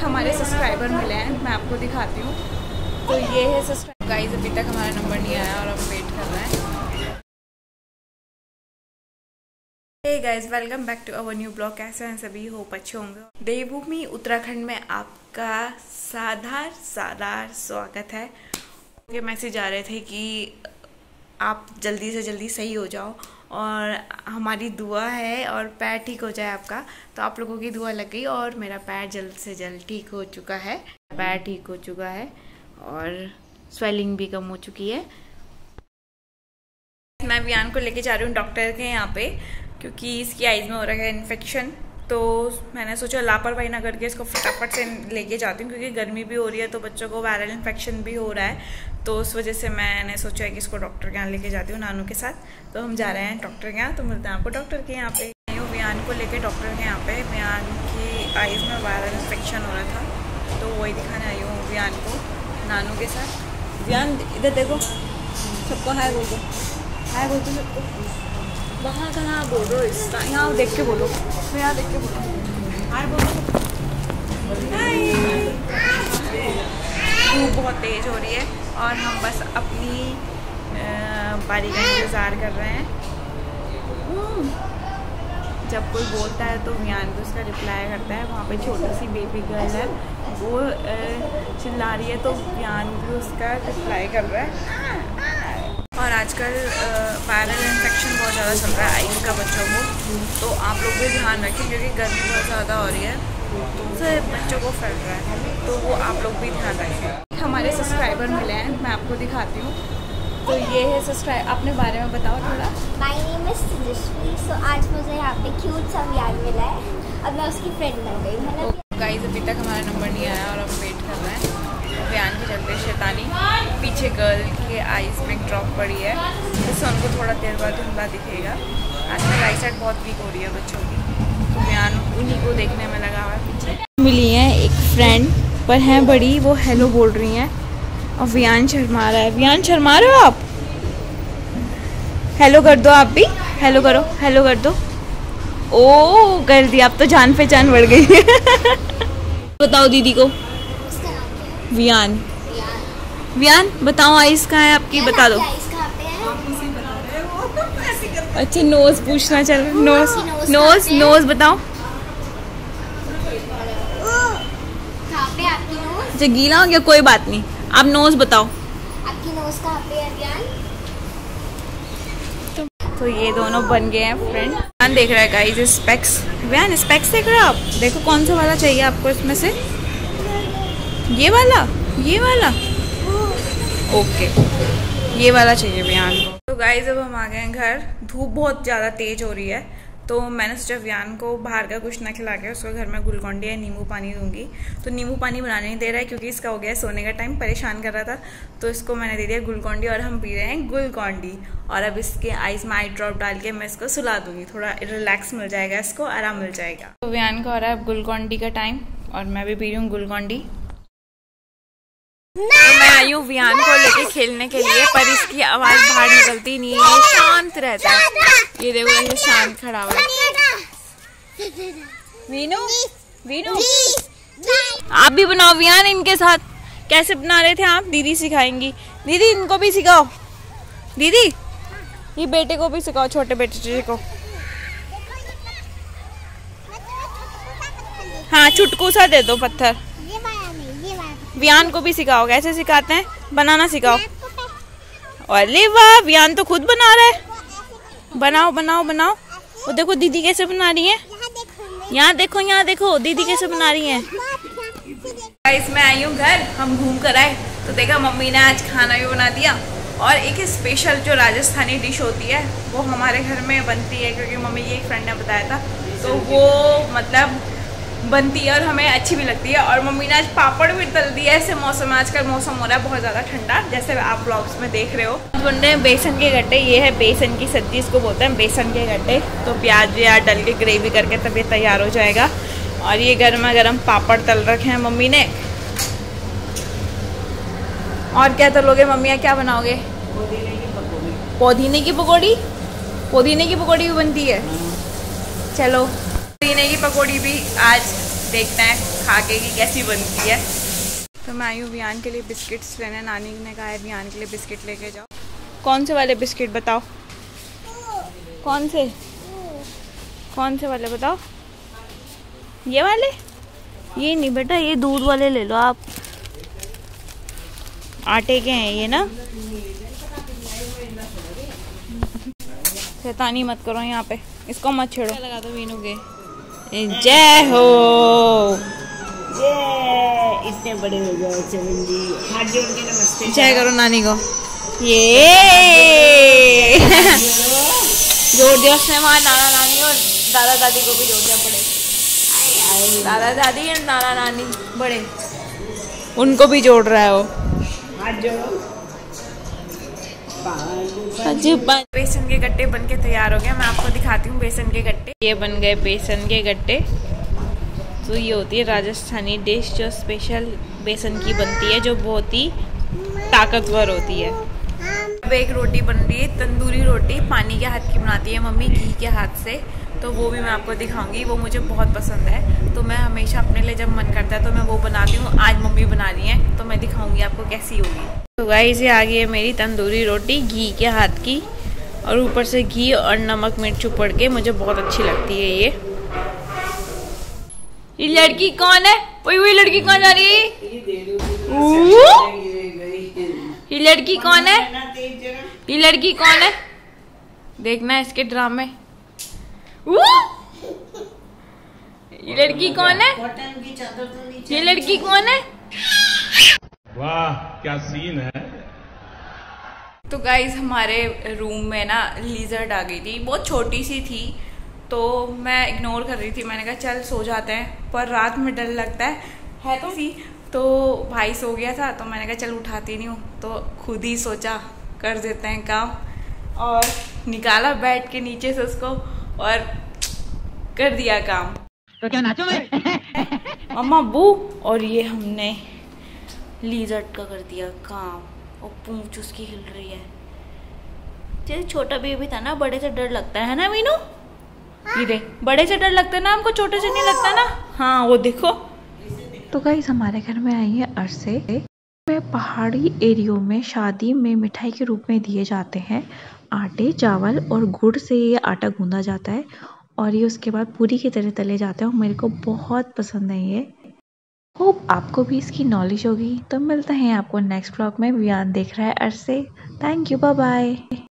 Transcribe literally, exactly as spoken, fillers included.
हमारे सब्सक्राइबर मिले हैं, मैं आपको दिखाती हूँ। तो ये है सब्सक्राइबर गाइस, अभी तक हमारा नंबर नहीं आया और हम वेट कर रहे हैं। Hey guys, welcome back to our new blog. कैसे हैं सभी? होप अच्छे होंगे। देवभूमि उत्तराखंड में आपका साधार साधार स्वागत है। ये मैसेज आ रहे थे कि आप जल्दी से जल्दी सही हो जाओ और हमारी दुआ है और पैर ठीक हो जाए आपका। तो आप लोगों की दुआ लग गई और मेरा पैर जल्द से जल्द ठीक हो चुका है। पैर ठीक हो चुका है और स्वेलिंग भी कम हो चुकी है। मैं वियान को लेके जा रही हूँ डॉक्टर के यहाँ पे, क्योंकि इसकी आइज़ में हो रहा है इन्फेक्शन। तो मैंने सोचा लापरवाही ना करके इसको फटाफट से लेके जाती हूँ, क्योंकि गर्मी भी हो रही है तो बच्चों को वायरल इन्फेक्शन भी हो रहा है। तो उस वजह से मैंने सोचा है कि इसको डॉक्टर के यहाँ लेके जाती हूँ नानू के साथ। तो हम जा रहे हैं डॉक्टर के यहाँ। तो मिलते हैं आपको डॉक्टर के यहाँ पे। वियान को लेके डॉक्टर के यहाँ पे। वियान की आइज़ में वायरल इन्फेक्शन हो रहा था, तो वही दिखाने आई हूँ वियान को नानू के साथ। वियान इधर देखो, सबको हाय बोल दो, हाय बोल दो सबको। वहाँ कहाँ बोल रहे हो? इस यहाँ देख के बोलो, मैं यहाँ देख के बोलो, हाय बोलो। धूप बहुत तेज़ हो रही है और हम बस अपनी बारी का इंतज़ार कर रहे हैं। जब कोई बोलता है तो वियान भी उसका रिप्लाई करता है। वहाँ पे छोटी सी बेबी गर्ल है, वो चिल्ला रही है तो वियान भी उसका रिप्लाई कर रहा है। और आजकल वायरल इन्फेक्शन बहुत ज़्यादा चल रहा है आइज़ का बच्चों को, तो आप लोग भी ध्यान रखें, क्योंकि गर्मी बहुत ज़्यादा हो रही है तो उससे बच्चों को फैल रहा है। तो वो आप लोग भी ध्यान रखें। हमारे सब्सक्राइबर मिले हैं, मैं आपको दिखाती हूँ। तो ये है सब्सक्राइब, अपने बारे में बताओ थोड़ा। My name is Tejasvi. So आज मुझे यहाँ पे क्यूट सा वियान मिला है और मैं उसकी फ्रेंड बन गई है ना। गाइस, अभी तक हमारा नंबर नहीं आया और हम वेट कर रहे हैं। वियान के चलते शैतानी पीछे गर्ल की आइज़ में ड्रॉप पड़ी है, जिससे उनको थोड़ा देर बाद धुंधला दिखेगा। आजकल राइट साइड बहुत वीक हो रही है बच्चों की, तो वियान उन्हीं को देखने में लगा हुआ है पीछे। मिली है एक फ्रेंड, पर हैं बड़ी, वो हेलो बोल रही हैं और वियान शर्मा रहा है। वियान शर्मा रहे हो आप? हेलो कर दो, आप भी हेलो करो, हेलो कर दो। ओ कर दिया, आप तो जान पहचान बढ़ गई है। बताओ दीदी को। वियान, वियान बताओ आइज़ कहाँ है आपकी, बता दो। अच्छा नोज पूछना चल रहा है। नोज नोज नोज बताओ। अच्छा गीला हो गया, कोई बात नहीं, आप नोज बताओ। आपकी नोज कहाँ पे है वियान? तो ये दोनों बन गए हैं फ्रेंड। वियान देख रहा है गाइस स्पेक्स। वियान स्पेक्स देख रहे हो आप? देखो कौन सा वाला चाहिए आपको इसमें से? ये वाला, ये वाला, ओके ये वाला चाहिए वियान को। तो गाइस अब हम आ गए हैं घर। धूप बहुत ज़्यादा तेज़ हो रही है, तो मैंने सोचा वियान को बाहर का कुछ ना खिला के उसको घर में ग्लूकॉन डी या नींबू पानी दूंगी। तो नींबू पानी बनाने नहीं दे रहा है, क्योंकि इसका हो गया सोने का टाइम, परेशान कर रहा था। तो इसको मैंने दे दिया ग्लूकॉन डी और हम पी रहे हैं ग्लूकॉन डी। और अब इसके आइज़ में आई ड्रॉप डाल के मैं इसको सुला दूंगी, थोड़ा रिलैक्स मिल जाएगा, इसको आराम मिल जाएगा। तो वियान को हो रहा है ग्लूकॉन डी का टाइम और मैं भी पी रही हूँ ग्लूकॉन डी। तो मैं आई हूँ वियान को लेके खेलने के लिए, पर इसकी आवाज़ बाहर निकलती नहीं है, शांत रहता है। ये देखो ऐसे शांत खड़ा हुआ है। वीनू, वीनू आप भी बनाओ वियान इनके साथ। कैसे बना रहे थे आप? दीदी सिखाएंगी। दीदी इनको भी सिखाओ। दीदी ये बेटे को भी सिखाओ, छोटे बेटे को। हाँ चुटकू सा दे दो पत्थर। वियान को भी सिखाओ, कैसे सिखाते हैं? बनाना सिखाओ। अरे वाह, वियान तो खुद बना रहा है। बनाओ बनाओ बनाओ। वो देखो दीदी कैसे बना रही है। यहाँ देखो, यहाँ देखो दीदी कैसे बना रही है। गाइस मैं आई हूँ घर, हम घूम कर आए तो देखा मम्मी ने आज खाना भी बना दिया। और एक स्पेशल जो राजस्थानी डिश होती है वो हमारे घर में बनती है, क्योंकि मम्मी की एक फ्रेंड ने बताया था, तो वो मतलब बनती है और हमें अच्छी भी लगती है। और मम्मी ने आज पापड़ भी तल दिया। ऐसे मौसम में, आजकल मौसम हो रहा है बहुत ज़्यादा ठंडा, जैसे आप ब्लॉग्स में देख रहे हो। बन रहे हैं बेसन के गट्टे। ये है बेसन की सब्जी, इसको बोलते हैं बेसन के गट्टे। तो प्याज व्याज डल के ग्रेवी करके तब ये तैयार हो जाएगा। और ये गर्मा गर्म पापड़ तल रखे हैं मम्मी ने। और क्या तलोगे मम्मी? क्या बनाओगे? पुदीने की पकौड़ी। पुदीने की पकौड़ी भी बनती है। चलो पुदीने की पकौड़ी भी आज देखते हैं खा के कि कैसी बनती है। तो मैं आई हूँ वियान के लिए बिस्किट्स लेने। नानी ने कहा है वियान के लिए बिस्किट लेके जाओ। कौन से वाले बिस्किट बताओ? कौन से कौन से वाले बताओ? ये वाले? ये नहीं बेटा, ये दूध वाले ले लो आप। आटे के हैं ये ना। शैतानी मत करो यहाँ पे, इसको मत छेड़ो। लगा दो वीनू के। जय हो। ये इतने बड़े हो गए चवन जी, हाथ जोड़ के नमस्ते जय करो नानी को। ये जोड़ दिया उसने वहाँ नाना नानी और दादा दादी को भी जोड़ दिया। बड़े दादा दादी और नाना नानी बड़े, उनको भी जोड़ रहा है वो। हाथ जोड़ो। बेसन के गट्टे बनके तैयार हो गए। मैं आपको दिखाती हूँ बेसन के गट्टे। ये बन गए बेसन के गट्टे। तो ये होती है राजस्थानी डिश जो स्पेशल बेसन की बनती है, जो बहुत ही ताकतवर होती है। अब एक रोटी बन रही है, तंदूरी रोटी। पानी के हाथ की बनाती है मम्मी, घी के हाथ से। तो वो भी मैं आपको दिखाऊंगी, वो मुझे बहुत पसंद है। तो मैं हमेशा अपने लिए जब मन करता है तो मैं वो बनाती हूँ। आज मम्मी बना रही है तो मैं दिखाऊंगी आपको कैसी होगी। तो गाइस ये आ गई है मेरी तंदूरी रोटी घी के हाथ की, और ऊपर से घी और नमक मिर्च ऊपर के। मुझे बहुत अच्छी लगती है ये। ये लड़की कौन है? वही वही लड़की कौन जा रही है? ये लड़की कौन है? ये लड़की कौन है? देखना इसके ड्रामे। ये लड़की कौन है? ये लड़की कौन है? वाह क्या सीन है। तो गाइज हमारे रूम में ना लिजर्ड आ गई थी। बहुत छोटी सी थी तो मैं इग्नोर कर रही थी। मैंने कहा चल सो जाते हैं, पर रात में डर लगता है है तो सी। तो भाई सो गया था तो मैंने कहा चल उठाती नहीं हूँ, तो खुद ही सोचा कर देते हैं काम, और निकाला बेड के नीचे से उसको और कर दिया काम। तो क्या नाचो मैं? अम्मा बू। और ये हमने लीजर्ड का कर दिया काम, और पूंछ उसकी हिल रही है। जैसे छोटा बेबी था ना, बड़े से डर लगता है ना मीनू? ये देख, बड़े से डर लगता है ना हमको, छोटे से नहीं लगता ना। हाँ वो देखो। तो गाइस हमारे घर में आई है अरसे। में पहाड़ी एरियो में शादी में मिठाई के रूप में दिए जाते हैं। आटे चावल और गुड़ से ये आटा गूंदा जाता है, और ये उसके बाद पूरी की तरह तले जाते हैं। और मेरे को बहुत पसंद है ये। होप आपको भी इसकी नॉलेज होगी। तो मिलते हैं आपको नेक्स्ट व्लॉग में। वियान देख रहा है अरसे। Thank you, bye bye.